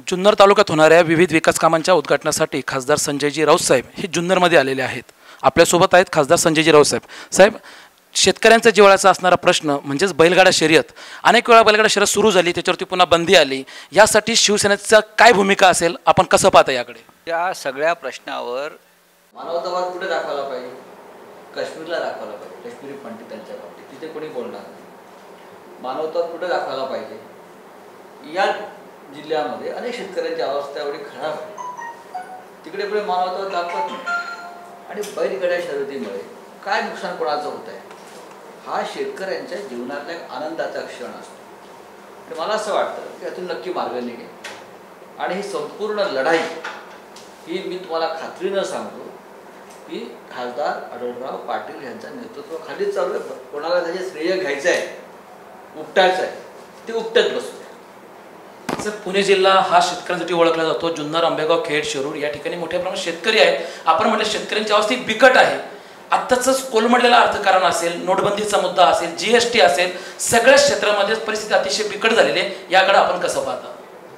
जुन्नर तालुक्यात होणाऱ्या विविध विकास कामांच्या उद्घाटनासाठी खासदार संजयजी राऊत साहेब हे जुन्नरमध्ये आलेले आहेत. आपल्यासोबत आहेत खासदार संजयजी राऊत साहेब. साहेब, शेतकऱ्यांचा जिव्हाळ्याचा असणारा प्रश्न म्हणजेच बैलगाडा शर्यत. अनेक वेळा बैलगाडा शर्यत सुरू झाली, त्याच्यावरती पुन्हा बंदी आली. यासाठी शिवसेनेचा काय भूमिका असेल, आपण कसं पाहता याकडे? त्या सगळ्या प्रश्नावर मानवतावाद कुठे दाखवला पाहिजे? काश्मीरला दाखवला पाहिजे. काश्मीरी पंडित त्यांच्या बाबतीत तिथे कोणी बोलणार नाही. मानवतावाद कुठे दाखवला पाहिजे? या जिल्ह्यामध्ये अनेक शेतकऱ्यांची अवस्था एवढी खराब आहे, तिकडे पुढे मानवतावाद दाखवत नाही. आणि बैलगाड्या शर्यतीमुळे काय नुकसान कोणाचं होत आहे, हा शेतकऱ्यांच्या जीवनातला एक आनंदाचा क्षण असतो. आणि मला असं वाटतं की यातून नक्की मार्ग निघेल. आणि ही संपूर्ण लढाई ही मी तुम्हाला खात्रीनं सांगतो की खासदार आढळराव पाटील यांच्या नेतृत्वाखालीच चालू आहे. कोणाला त्याचे श्रेय घ्यायचं आहे, उपटायचं आहे, ते उपटत बसतो. सर, पुणे जिल्हा हा शेतकऱ्यांसाठी ओळखला जातो. जुन्नर, आंबेगाव, खेड, शिरूर या ठिकाणी मोठ्या प्रमाणात शेतकरी आहेत. आपण म्हटलं शेतकऱ्यांची अवस्था बिकट आहे. आत्ताच कोलमडलेला अर्थकारण असेल, नोटबंदीचा मुद्दा असेल, GST असेल, सगळ्या क्षेत्रामध्ये परिस्थिती अतिशय बिकट झालेली आहे. याकडे आपण कसं पाहता?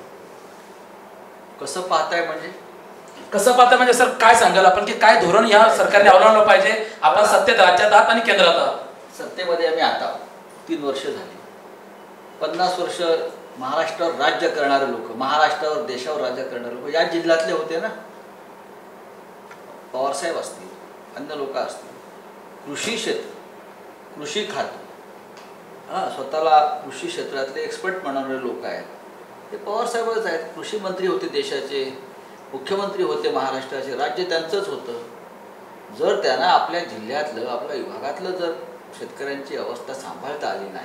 कसं पाहताय म्हणजे कसं पाहता म्हणजे सर काय सांगाल आपण की काय धोरण या सरकारने अवलंबलं पाहिजे? आपण सत्तेत राज्यात आहात आणि केंद्रात आहात. सत्तेमध्ये आम्ही आता 3 वर्ष झाली. 50 वर्ष महाराष्ट्रावर राज्य करणारे लोक, महाराष्ट्रावर देशावर राज्य करणारे लोक या जिल्ह्यातले होते ना. पवारसाहेब असतील, अन्य लोक असतील, कृषी क्षेत्र, कृषी खातं, स्वतःला कृषी क्षेत्रातले एक्सपर्ट म्हणणारे लोक आहेत, ते पवारसाहेबच आहेत. कृषी मंत्री होते देशाचे, मुख्यमंत्री होते महाराष्ट्राचे, राज्य त्यांचंच होतं. जर त्यांना आपल्या जिल्ह्यातलं, आपल्या विभागातलं जर शेतकऱ्यांची अवस्था सांभाळता आली नाही,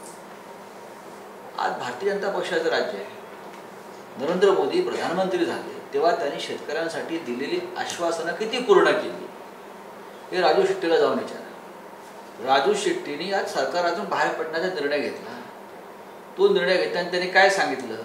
आज भारतीय जनता पक्षाचं राज्य आहे. नरेंद्र मोदी प्रधानमंत्री झाले तेव्हा त्यांनी शेतकऱ्यांसाठी दिलेली आश्वासनं किती पूर्ण केली हे राजू शेट्टीला जाऊन विचारा. राजू शेट्टीने आज सरकारातून बाहेर पडण्याचा निर्णय घेतला. तो निर्णय घेताना त्यांनी काय सांगितलं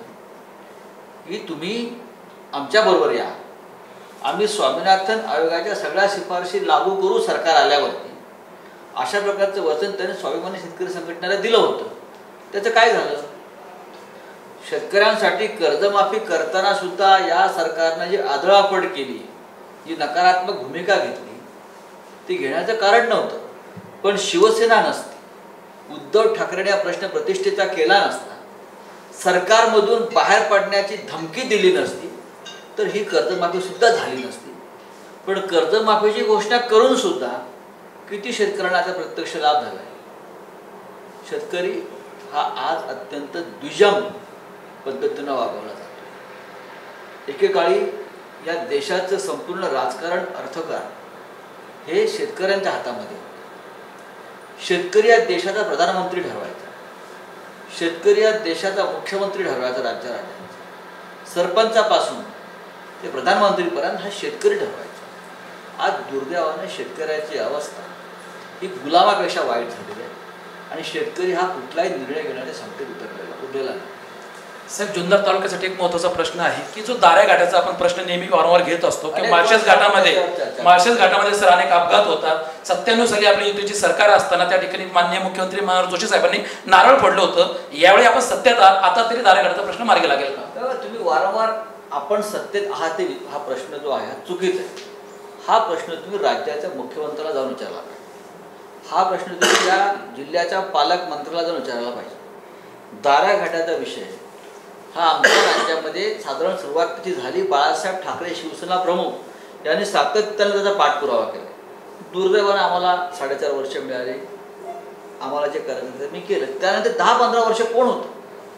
की तुम्ही आमच्याबरोबर या, आम्ही स्वामीनाथन आयोगाच्या सगळ्या शिफारशी लागू करू सरकार आल्यावरती. अशा प्रकारचं वचन त्यांनी स्वाभिमानी शेतकरी संघटनेला दिलं होतं. त्याचं काय झालं? शेतकऱ्यांसाठी कर्जमाफी करताना सुद्धा या सरकारनं जी आदळापड केली, जी नकारात्मक भूमिका घेतली, ती घेण्याचं कारण नव्हतं. पण शिवसेना नसती, उद्धव ठाकरेंनी हा प्रश्न प्रतिष्ठेचा केला नसता, सरकारमधून बाहेर पडण्याची धमकी दिली नसती, तर ही कर्जमाफी सुद्धा झाली नसती. पण कर्जमाफीची घोषणा करून सुद्धा किती शेतकऱ्यांना आता प्रत्यक्ष लाभ झाला आहे. शेतकरी हा आज अत्यंत द्विजम पद्धतीनं वागवला जातो. एकेकाळी या देशाचं संपूर्ण राजकारण, अर्थकारण हे शेतकऱ्यांच्या हातामध्ये होतं. शेतकरी या देशाचा प्रधानमंत्री ठरवायचा, शेतकरी या देशाचा मुख्यमंत्री ठरवायचा, राज्याचा सरपंचापासून ते प्रधानमंत्रीपर्यंत हा शेतकरी ठरवायचा. आज दुर्दैवाने शेतकऱ्याची अवस्था ही गुलामापेक्षा वाईट झालेली आहे. आणि शेतकरी हा कुठलाही निर्णय घेण्याच्या संकेत उरलेला नाही. साहेब, जुन्नर तालुक्यासाठी एक महत्त्वाचा प्रश्न आहे की जो दाऱ्या घाटाचा आपण प्रश्न नेहमी वारंवार घेत असतो की माळशेज घाटामध्ये सर अनेक अपघात होतात. 97 साली आपली युतीची सरकार असताना त्या ठिकाणी माननीय मुख्यमंत्री मनोहर जोशी साहेबांनी नारळ फोडलं होतं. यावेळी आपण सत्तेत आहात, आता तरी दाऱ्या घाटाचा प्रश्न मार्गी लागेल का? तुम्ही वारंवार आपण सत्तेत आहात हा प्रश्न जो आहे हा चुकीचा आहे. हा प्रश्न तुम्ही राज्याच्या मुख्यमंत्र्याला जाऊन विचारला पाहिजे. हा प्रश्न तुम्ही या जिल्ह्याच्या पालकमंत्र्याला जाऊन विचारायला पाहिजे. दाऱ्या घाटाचा विषय हा आमच्या राज्यामध्ये साधारण सुरुवात त्याची झाली. बाळासाहेब ठाकरे शिवसेना प्रमुख यांनी सातत्याने त्याचा पाठपुरावा केला. दुर्दैवाने आम्हाला 4.5 वर्ष मिळाले. आम्हाला जे करायचं ते मी केलं. त्यानंतर 10-15 वर्ष कोण होतं,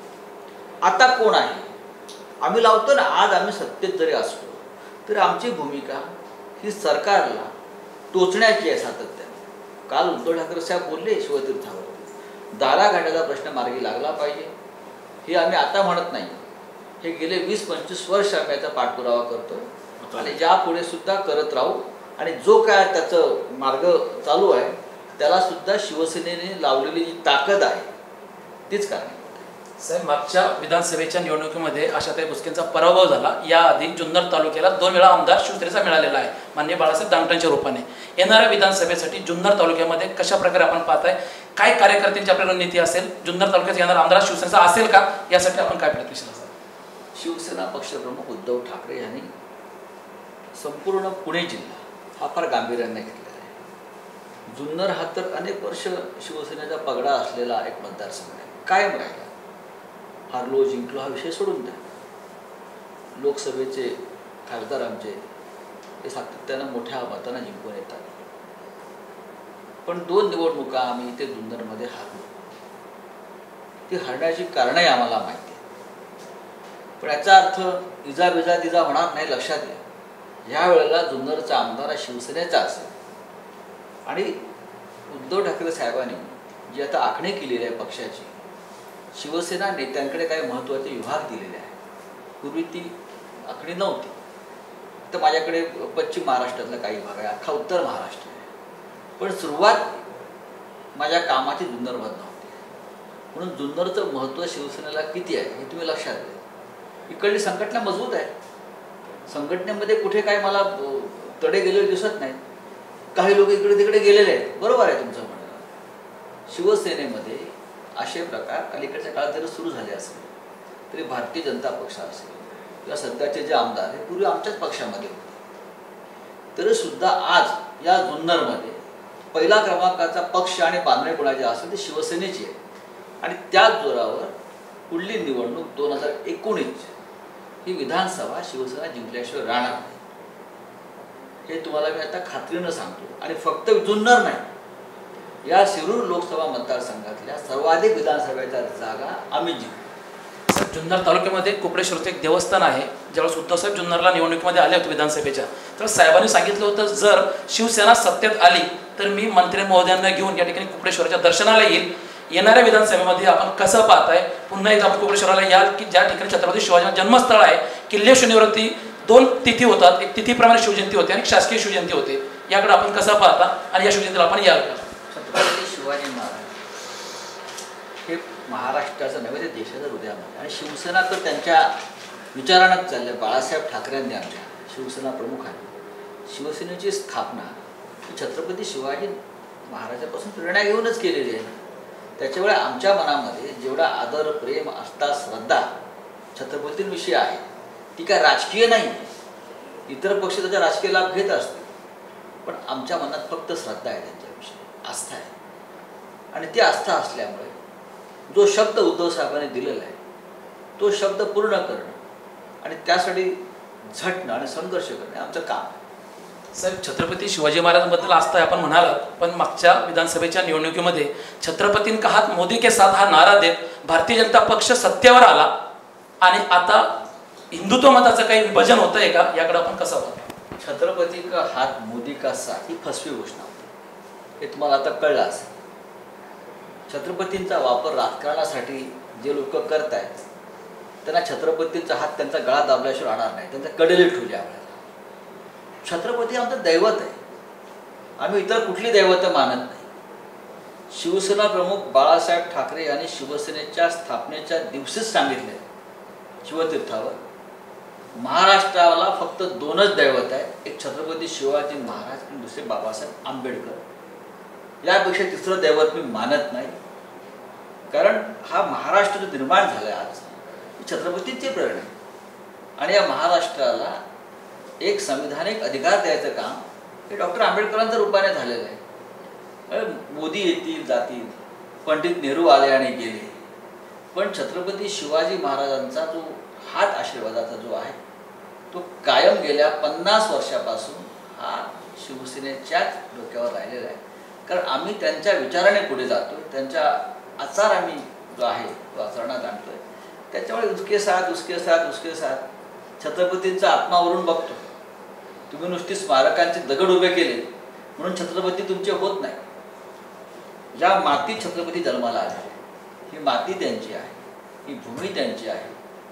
आता कोण आहे? आम्ही लावतो ना. आज आम्ही सत्तेत जरी असलो तरी आमची भूमिका ही सरकारला टोचण्याची आहे सातत्याने. काल उद्धव ठाकरे साहेब बोलले शिवतीर्थावरती, दारा घाटाचा प्रश्न मार्गी लागला पाहिजे. हे आम्ही आता म्हणत नाही, हे गेले 20-25 वर्ष आम्ही याचा पाठपुरावा करतो आणि यापुढे सुद्धा करत राहू. आणि जो काय त्याचं मार्ग चालू आहे त्याला सुद्धा शिवसेनेने लावलेली जी ताकद आहे तीच कारण. साहेब, मागच्या विधानसभेच्या निवडणुकीमध्ये आशाताई बुचकेंचा पराभव झाला. याआधी जुन्नर तालुक्याला 2 वेळा आमदार शिवसेनेचा मिळालेला आहे माननीय बाळासाहेब दानवेंच्या रूपाने. येणाऱ्या विधानसभेसाठी जुन्नर तालुक्यामध्ये कशा प्रकारे आपण पाहताय, काय कार्यकर्त्यांची आपल्याला रणनीती असेल, जुन्नर तालुक्यात येणारा आमदार शिवसेनेचा असेल का, यासाठी आपण काय प्रयत्नशील असाल? शिवसेना पक्षप्रमुख उद्धव ठाकरे यांनी संपूर्ण पुणे जिल्हा हा फार गांभीर्याने घेतलेला आहे. जुन्नर हा तर अनेक वर्ष शिवसेनेचा पगडा असलेला एक मतदारसंघ आहे, कायम राहिला. हारलो जिंकलो हा विषय सोडून द्या. लोकसभेचे खासदार आमचे ते सातत्यानं मोठ्या मतानं जिंकून येतात. पण 2 निवडणुका आम्ही इथे जुन्नरमध्ये हारलो. ती हरण्याची कारणंही आम्हाला माहिती आहे. पण याचा अर्थ इजा बिजा तिजा होणार नाही, लक्षात घ्या. ह्या वेळेला जुन्नरचा आमदार शिवसेनेचा असेल आणि उद्धव ठाकरे साहेबांनी जी आता आखणी केलेली आहे पक्षाची, शिवसेना नेत्यांकडे काही महत्त्वाचे विभाग दिलेले आहेत. पूर्वी ती आखणी नव्हती. तर माझ्याकडे पश्चिम महाराष्ट्रातला काही भाग आहे, अख्खा उत्तर महाराष्ट्र आहे. पण सुरुवात माझ्या कामाची जुन्नरमधून नव्हती. म्हणून जुन्नरचं महत्त्व शिवसेनेला किती आहे हे तुम्ही लक्षात घ्या. इकडली संघटना मजबूत आहे. संघटनेमध्ये कुठे काय मला तडे गेलेले दिसत नाहीत. काही लोक इकडे तिकडे गेलेले आहेत, बरोबर आहे तुमचं म्हणणं. शिवसेनेमध्ये असे प्रकार अलीकडच्या काळात जरी सुरू झाले असेल तरी भारतीय जनता पक्ष असेल किंवा सध्याचे जे आमदार हे पूर्वी आमच्याच पक्षामध्ये होते, तरी सुद्धा आज या जुन्नरमध्ये पहिला क्रमांकाचा पक्ष आणि बांधणे कोणाची असेल ती शिवसेनेची आहे. आणि त्याच जोरावर पुढली निवडणूक 2019 ही विधानसभा शिवसेना जिंकल्याशिवाय राहणार नाही, हे तुम्हाला मी आता खात्रीनं सांगतो. आणि फक्त जुन्नर नाही, या शिरूर लोकसभा मतदारसंघातल्या सर्वाधिक विधानसभेच्या जागा आम्ही जिंकू. सर, जुन्नर तालुक्यामध्ये कुपडेश्वरचं एक देवस्थान आहे. ज्यावेळेस उद्धवसाहेब जुन्नरला निवडणुकीमध्ये आले होते विधानसभेच्या, तर साहेबांनी सांगितलं होतं जर शिवसेना सत्तेत आली तर मी मंत्री महोदयांना घेऊन या ठिकाणी कुपडेश्वराच्या दर्शनाला येईल. येणाऱ्या विधानसभेमध्ये आपण कसं पाहताय, पुन्हा एकदा आपण कुपडेश्वराला याल की ज्या ठिकाणी छत्रपती शिवाजी जन्मस्थळ आहे. किल्ले शनिवर्ती 2 तिथी होतात, एक तिथीप्रमाणे शिवजयंती होते आणि शासकीय शिवजयंती होते. याकडे आपण कसं पाहता आणि या शिवजयंतीला आपण याल का? छत्रपती शिवाजी महाराज हे महाराष्ट्राचं नव्हे, ते देशाचं हृदयामध्ये. आणि शिवसेना तर त्यांच्या विचारानंच चालल्या. बाळासाहेब ठाकरेंनी आमच्या शिवसेना प्रमुखांनी शिवसेनेची स्थापना ही छत्रपती शिवाजी महाराजांपासून प्रेरणा घेऊनच केलेली आहे. त्याच्यामुळे आमच्या मनामध्ये जेवढा आदर, प्रेम, आस्था, श्रद्धा छत्रपतींविषयी आहे ती काय राजकीय नाही. इतर पक्ष त्याचा राजकीय लाभ घेत असतील, पण आमच्या मनात फक्त श्रद्धा आहे त्यांच्याविषयी, आस्था आहे. आणि ती आस्था असल्यामुळे जो शब्द उद्धव साहेबांनी दिलेला आहे तो शब्द पूर्ण करणं आणि त्यासाठी झटणं आणि संघर्ष करणं आमचं काम आहे. साहेब, छत्रपती शिवाजी महाराजांबद्दल आस्था आहे आपण म्हणालात, पण मागच्या विधानसभेच्या निवडणुकीमध्ये छत्रपतीं का हात मोदी के साथ हा नारा देत भारतीय जनता पक्ष सत्तेवर आला आणि आता हिंदुत्व मताचं काही विभाजन होत आहे का, याकडे आपण कसं पाहतो? छत्रपती का हात मोदी का साथ ही फसवी घोषणा होती, हे तुम्हाला आता कळलं असेल. छत्रपतींचा वापर राजकारणासाठी जे लोक करत आहेत त्यांना छत्रपतींचा हात त्यांचा गळा दाबल्याशिवाय राहणार नाही, त्यांच्या कडेला ठेवल्या आपल्याला. छत्रपती आमचं दैवत आहे. आम्ही इतर कुठली दैवत मानत नाही. शिवसेना प्रमुख बाळासाहेब ठाकरे यांनी शिवसेनेच्या स्थापनेच्या दिवशीच सांगितले शिवतीर्थावर महाराष्ट्राला फक्त 2च दैवत आहे, एक छत्रपती शिवाजी महाराज आणि दुसरे बाबासाहेब आंबेडकर. यापेक्षा तिसरं दैवत मी मानत नाही. कारण हा महाराष्ट्र जो निर्माण झाला आहे आज छत्रपतींची प्रेरणा आहे. आणि या महाराष्ट्राला एक संविधानिक अधिकार द्यायचं काम हे डॉक्टर आंबेडकरांच्या रूपाने झालेलं आहे. मोदी येतील जातील, पंडित नेहरू आले आणि गेले, पण छत्रपती शिवाजी महाराजांचा जो हात आशीर्वादाचा जो आहे तो कायम गेल्या 50 वर्षापासून हा शिवसेनेच्याच डोक्यावर राहिलेला आहे. कारण आम्ही त्यांच्या विचाराने पुढे जातो, त्यांच्या आचार आम्ही जो आहे तो आचरणात आणतोय. त्याच्यामुळे उसके साथ छत्रपतींचा आत्मावरून बघतो. तुम्ही नुसती स्मारकांचे दगड उभे केले म्हणून छत्रपती तुमचे होत नाही. ज्या मातीत छत्रपती जन्माला आले ही माती त्यांची आहे, ही भूमी त्यांची आहे.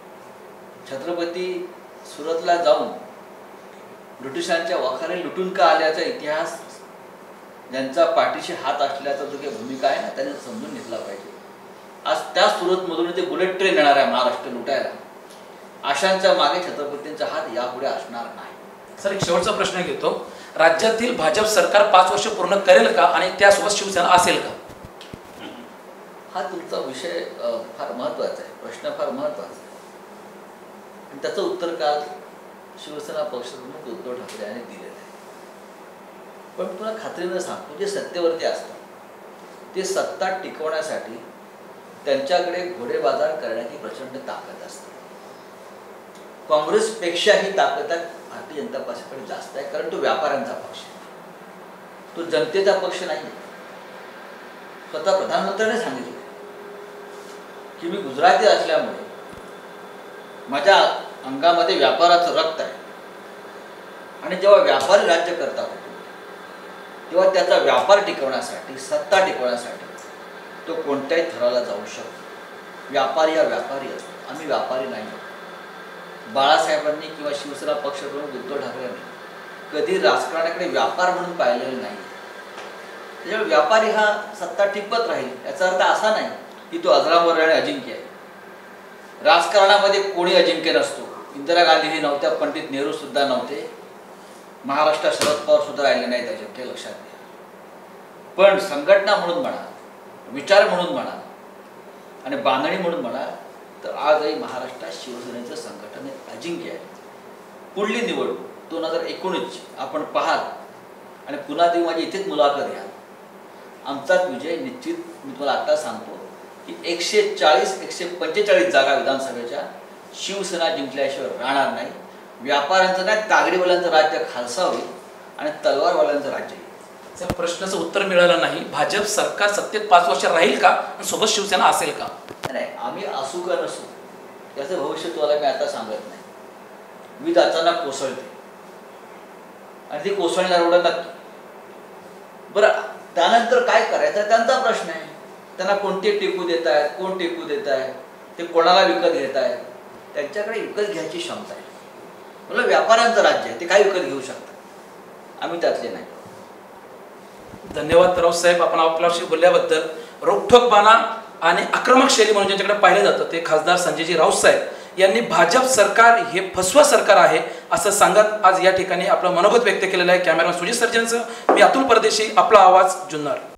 छत्रपती सुरतला जाऊन ब्रिटिशांच्या वाखाने लुटून का आल्याचा इतिहास, ज्यांचा पाठीशी हात असल्याचा जो काही भूमिका आहे ना, त्यांनी समजून घेतला पाहिजे. आज त्या सुरतमधून ते बुलेट ट्रेन येणार आहे महाराष्ट्र लुटायला. आशांच्या मागे छत्रपतींचा हात यापुढे असणार नाही. सर, एक शेवटचा प्रश्न घेतो. राज्यातील भाजप सरकार 5 वर्ष पूर्ण करेल का आणि त्यासोबत शिवसेना असेल का? हा तुमचा विषय फार महत्त्वाचा आहे, प्रश्न फार महत्त्वाचा आहे. आणि त्याचं उत्तर काल शिवसेना पक्षप्रमुख उद्धव ठाकरे यांनी दिलेलं आहे. पण तुला खात्रीनं सांगतो, जे सत्तेवरती असतात ते सत्ता टिकवण्यासाठी त्यांच्याकडे घोडेबाजार करण्याची प्रचंड ताकद असते. काँग्रेसपेक्षाही ताकद भारतीय जनता पक्षाकडे जास्त आहे, कारण तो व्यापाऱ्यांचा पक्ष आहे, तो जनतेचा पक्ष नाही. स्वतः प्रधानमंत्र्यांनी सांगितलं की मी गुजराती असल्यामुळे माझ्या अंगामध्ये व्यापाराचं रक्त आहे, आणि जेव्हा व्यापारी राज्य करतात तेव्हा त्याचा व्यापार टिकवण्यासाठी, सत्ता टिकवण्यासाठी तो कोणत्याही थराला जाऊ शकतो. व्यापारी हा व्यापारी असतो, आम्ही व्यापारी नाही आहोत. बाळासाहेबांनी किंवा शिवसेना पक्षप्रमुख उद्धव ठाकरेंनी कधी राजकारणाकडे व्यापार म्हणून पाहिलेलं नाही. त्याच्यामुळे व्यापारी हा सत्ता टिकवत राहील. याचा अर्थ असा नाही की तो अजरामर आणि अजिंक्य आहे. राजकारणामध्ये कोणी अजिंक्य नसतो. इंदिरा गांधीही नव्हत्या, पंडित नेहरू सुद्धा नव्हते, महाराष्ट्रात शरद पवार सुद्धा राहिले नाहीत अजिंक्य, लक्षात घ्या. पण संघटना म्हणून म्हणा, विचार म्हणून म्हणा आणि बांधणी म्हणून म्हणा, तर आजही महाराष्ट्रात शिवसेनेचं संघटन अजिंक्य आहे. पुढली निवडणूक 2019 आपण पाहाल आणि पुन्हा ती माझी इथेच मुलाखत घ्या. आमचाच विजय निश्चित. मी तुम्हाला आता सांगतो की 140-145 जागा विधानसभेच्या शिवसेना जिंकल्याशिवाय राहणार नाही. व्यापाऱ्यांचं नाही, तागडीवाल्यांचं राज्य खालसा होईल आणि तलवारवाल्यांचं राज्य येईल. त्या प्रश्नाचं उत्तर मिळालं नाही. भाजप सरकार सत्तेत 5 वर्ष राहील का आणि सोबत शिवसेना असेल का? नाही, आम्ही असू का नसू याचं भविष्य तुम्हाला मी आता सांगत नाही. वीज अचानक कोसळते आणि ती कोसळणार एवढं नक्की. बरं, त्यानंतर काय करायचं त्यांचा प्रश्न आहे. त्यांना कोणते टेकू देत आहेत, कोण टेकू देत आहे, ते कोणाला विकत घेत आहेत, त्यांच्याकडे विकत घ्यायची क्षमता आहे. मला व्यापाऱ्यांचं राज्य आहे, ते काय विकत घेऊ शकतात, आम्ही त्यातले नाही. धन्यवाद राऊत साहेब, आपण आपल्याशी बोलल्याबद्दल. रोखठोकपणा आणि आक्रमक शैली म्हणून ज्यांच्याकडे पाहिलं जातं ते खासदार संजयजी राऊत साहेब यांनी भाजप सरकार हे फसवा सरकार आहे असं सांगत आज या ठिकाणी आपलं मनोगत व्यक्त केलेलं आहे. कॅमेरामॅन सुजित सर्जनसह मी अतुल परदेशी, आपला आवाज, जुन्नर.